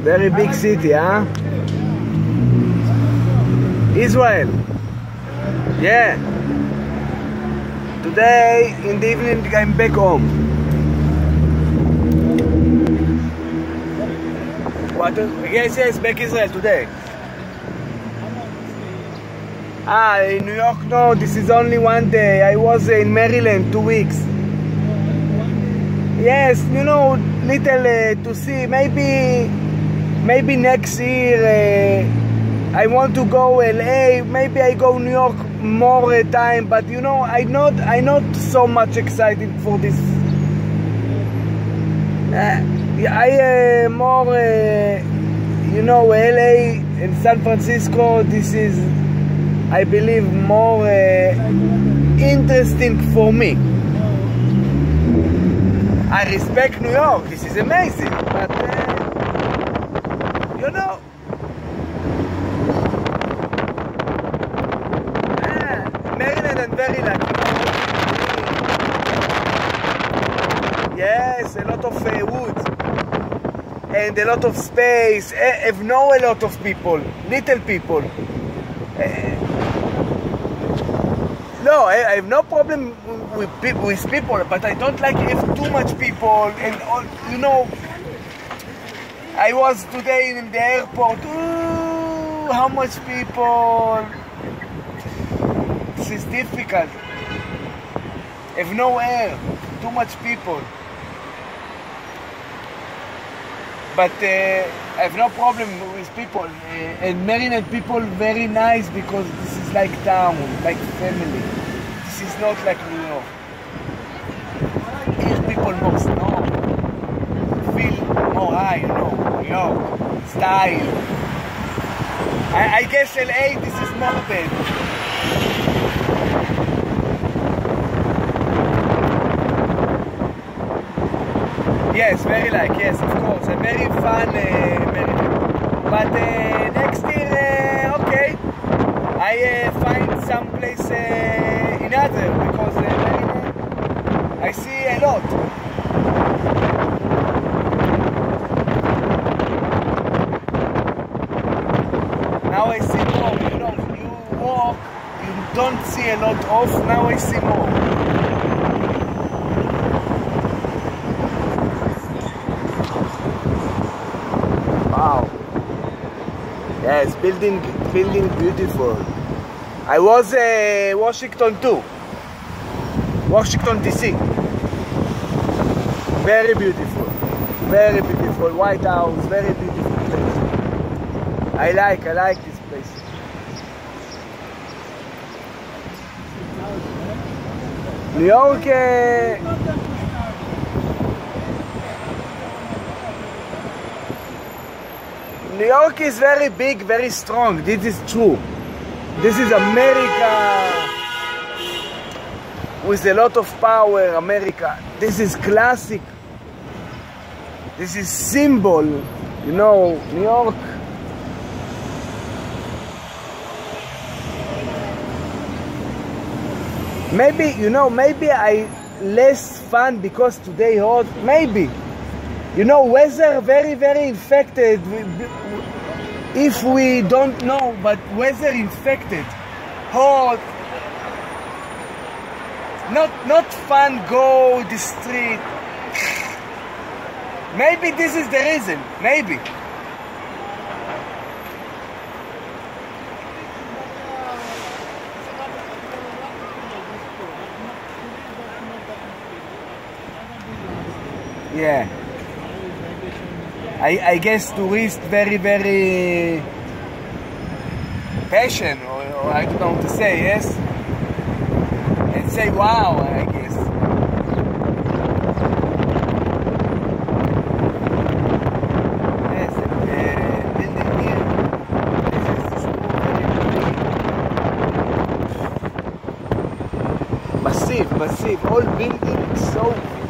Very big city, huh? Israel. Yeah. Today in the evening I'm back home. What? Yes, back Israel today. In New York, no, this is only one day. I was in Maryland 2 weeks. Yes, you know, little to see. Maybe next year I want to go LA. Maybe I go New York more time. But you know, I not so much excited for this. I more, you know, LA and San Francisco. This is, I believe, more interesting for me. I respect New York, this is amazing, but you know, Maryland I'm very lucky. Yes, a lot of woods and a lot of space. I've know a lot of people, little people. No, I have no problem with people, but I don't like if too much people and all, you know. I was today in the airport. Ooh, how much people? This is difficult. Have no air, too much people. But I have no problem with people. And Maryland people very nice because this is like town, like family. This is not like New York. Here people more snow, feel more high, you know, New York, style. I guess LA, this is more bad. Yes, very like, yes, of course, a very fun Maryland. But next year, okay, I find some place in other, because I see a lot. Now I see more, you know, you walk, you don't see a lot of, now I see more. Wow. Yes, building beautiful. I was Washington too. Washington DC. Very beautiful. Very beautiful. White House, very beautiful place. I like this place. New York New York is very big, very strong. This is true. This is America with a lot of power, America. This is classic. This is symbol, you know, New York. Maybe, you know, maybe I less fun because today hot, maybe. You know, weather very infected. If we don't know, but weather infected, hot. Not fun. Go the street. Maybe this is the reason. Maybe. Yeah. I guess tourists very passionate, or I don't know what to say, yes? And say wow, I guess. Yes, building here, this is very massive, all buildings so.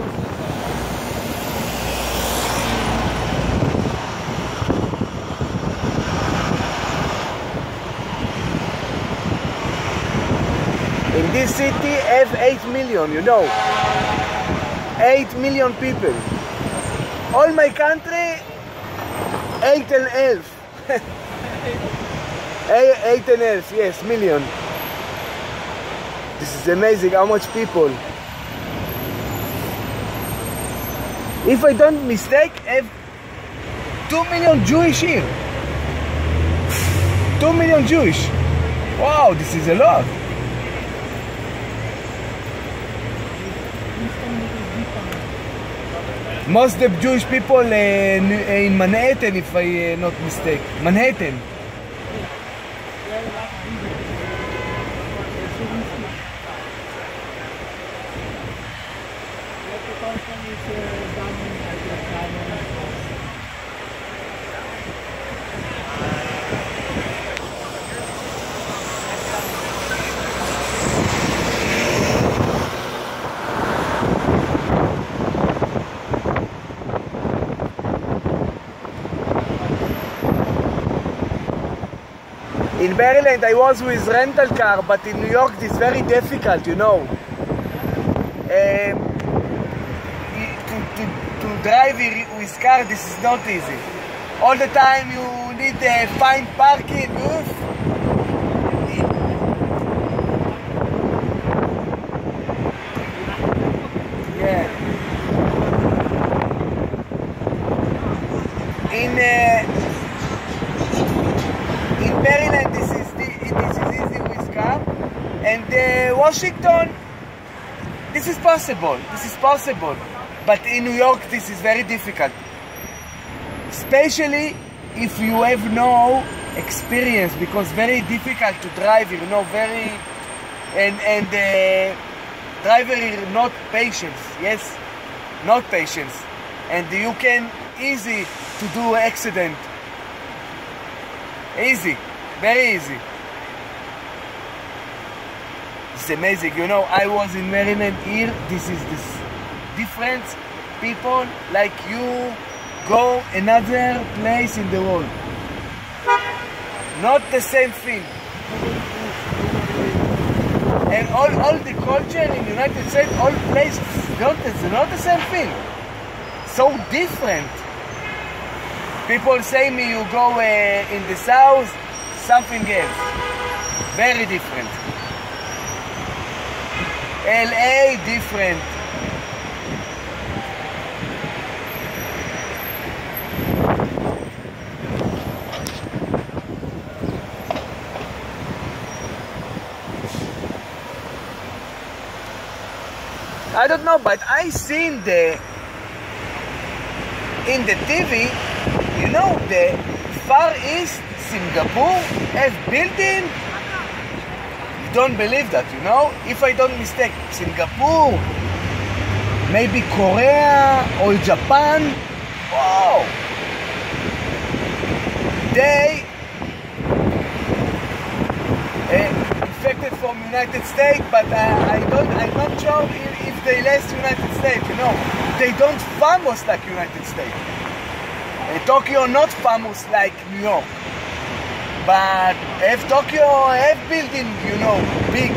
In this city have 8 million, you know. 8 million people. All my country 18,000. 18,000, yes, million. This is amazing how much people. If I don't mistake, I have 2 million Jewish here. 2 million Jewish. Wow, this is a lot. Most of the Jewish people in Manhattan, if I not mistake. Manhattan. In Maryland I was with rental car, but in New York it's very difficult, you know. To drive with car, this is not easy. All the time you need to find parking. Yeah. In Maryland, it is easy with car, and Washington, this is possible. But in New York, this is very difficult, especially if you have no experience, because very difficult to drive, you know, and driver is not patient, yes, not patience, and you can easy to do accident. Easy, very easy. It's amazing, you know. I was in Maryland here. This is this different people like you go another place in the world. Not the same thing. And all the culture in the United States, all places, not the same thing. So different. People say me you go in the south, something else. Very different. LA different. I don't know, but I seen in the TV, you know, the Far East, Singapore has building. You don't believe that, you know? If I don't mistake, Singapore, maybe Korea or Japan. Wow! They infected from United States, but I'm not sure if they less United States, you know. They don't famous like United States. Tokyo not famous like New York, but if Tokyo have building, you know, big.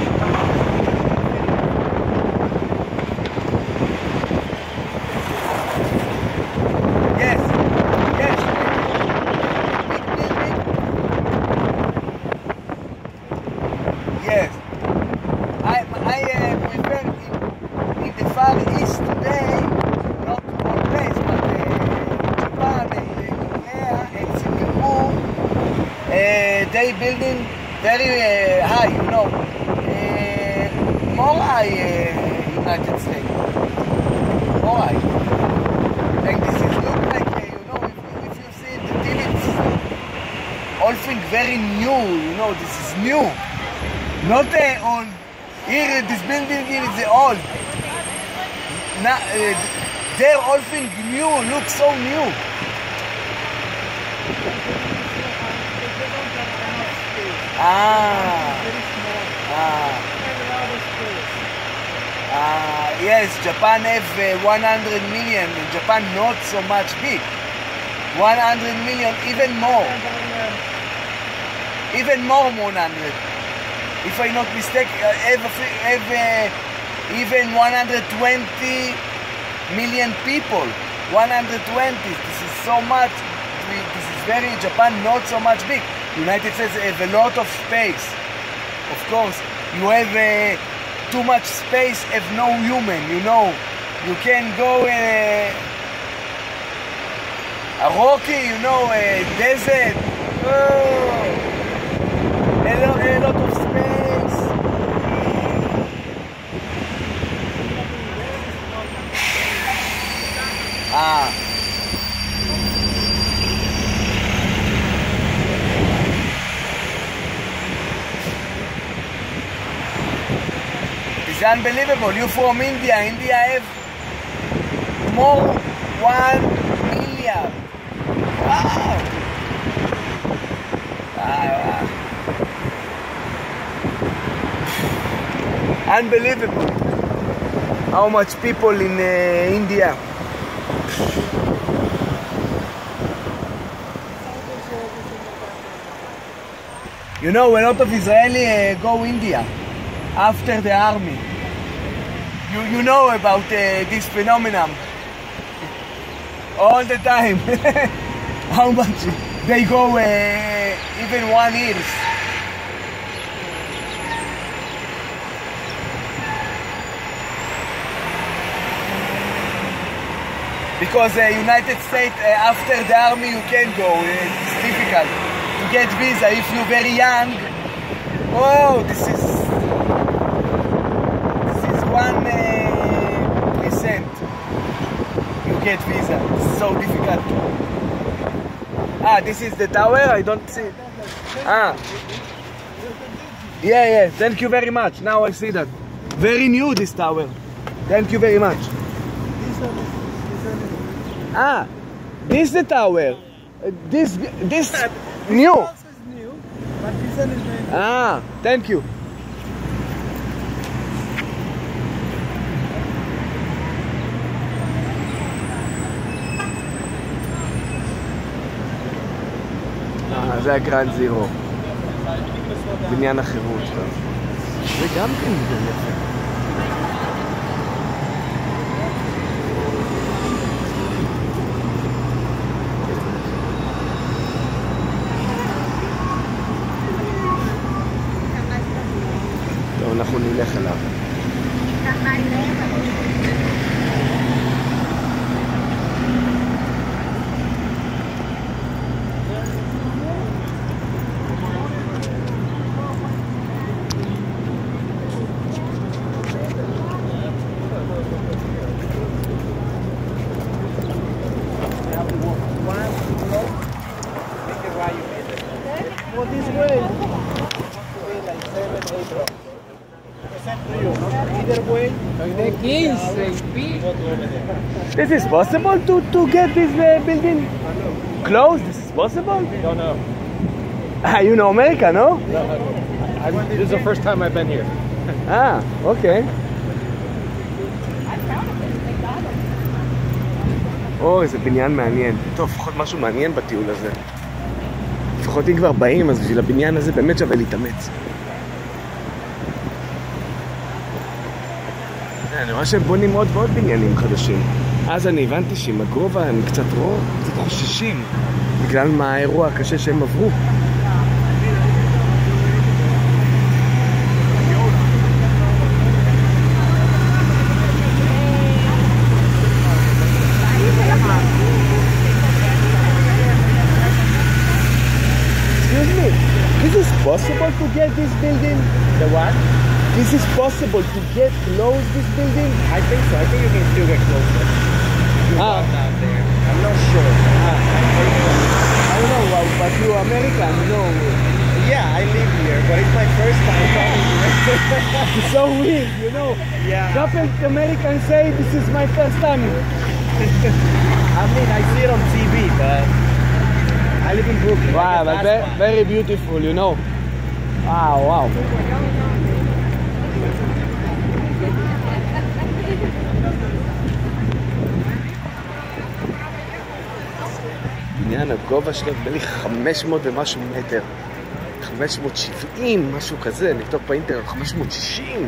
Yes, yes, big building. Yes, I prefer in the Far East today, not one place, but they building very high, you know, more high United States, more high. And this is look like, you know, if you see the TV, it's all thing very new, you know, this is new, not old. Here, this building here is old. Now, they're all thing new, look so new. Yes, Japan have 100 million. Japan not so much big. 100 million, even more. Even more 100. If I'm not mistaken, even 120 million people. 120. This is so much. this is very, Japan not so much big. United States have a lot of space. Of course, you have too much space, have no human, you know. You can go a rocky, you know, a desert. Oh, a lot of space. It's unbelievable. You from India. India have more 1 million. Wow. Wow. Unbelievable. How much people in India. You know, a lot of Israeli go India after the army. You know about this phenomenon all the time. How much they go even 1 year. Because United States, after the army you can go. It's difficult to get visa if you're very young. Oh, this is 1%. You get visa. It's so difficult. This is the tower. I don't see it. Yeah. Thank you very much. Now I see that. Very new, this tower. Thank you very much. This is the tower. This new. This is new, but this one is very Thank you. זה הגרנד זירו. בניין החירות. זה גם כן יפה. אנחנו נלך אליו. This is possible to get this building closed? This is possible? Don't know. You know America, no? This is the first time I've been here. Okay. איזה בניין מעניין. טוב, לפחות משהו מעניין בטיול הזה. לפחות אם כבר באים, אז בשביל הבניין הזה באמת שווה להתאמץ. אני רואה שהם בונים עוד ועוד בניינים חדשים. אז אני הבנתי שעם הגובה הם קצת חוששים בגלל מה האירוע הקשה שהם עברו. Excuse me, is it possible to get this building? The what? Is it possible to get close this building? I think so. I think you can still get closer. You walk down there. I'm not sure. I don't know, but you're American, you know. Yeah, I live here, but it's my first time coming here. It's so weird, you know. Yeah. Couple Americans say this is my first time. I mean, I see it on TV, but I live in Brooklyn. Wow, but very beautiful, you know. Wow. בניין הגובה שלו נדמה לי 500 ומשהו מטר, 570, משהו כזה, נבדוק באינטרנט, 560.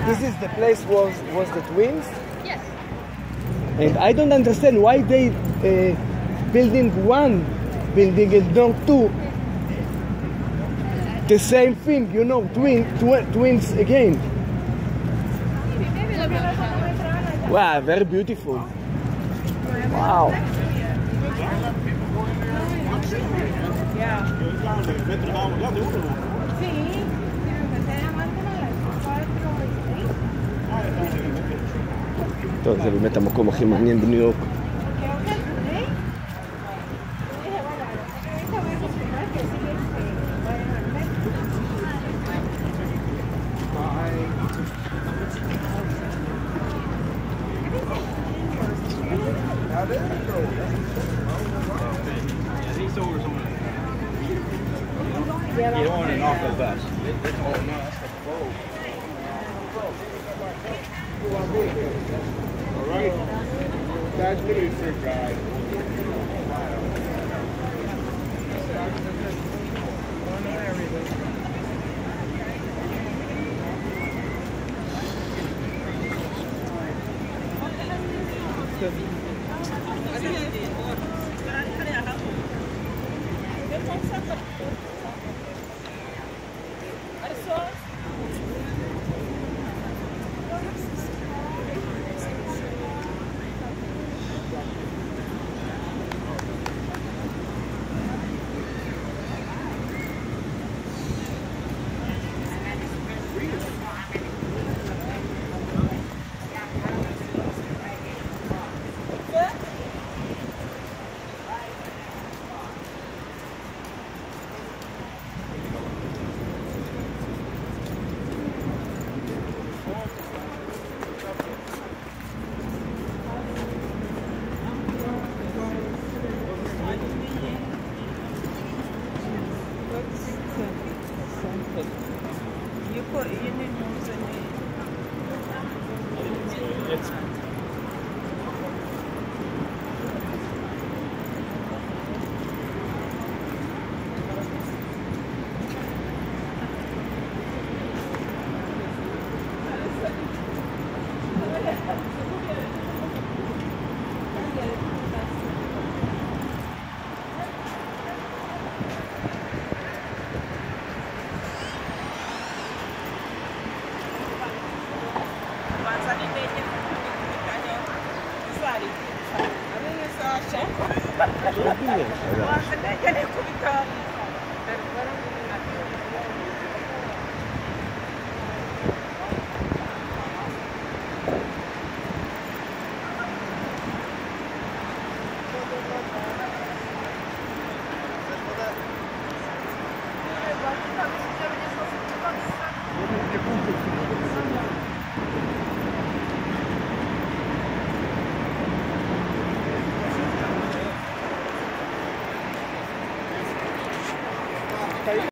This is the place was the twins? Yes. And I don't understand why they building one building and not two. The same thing, you know, twins again. Maybe they'll build another. Wow, very beautiful. Wow. טוב, זה באמת המקום הכי מעניין בניו יורק. You don't want it off the bus. All right. That's really sick, guys. You put in the news and It's Sorry. I mean, it's all check.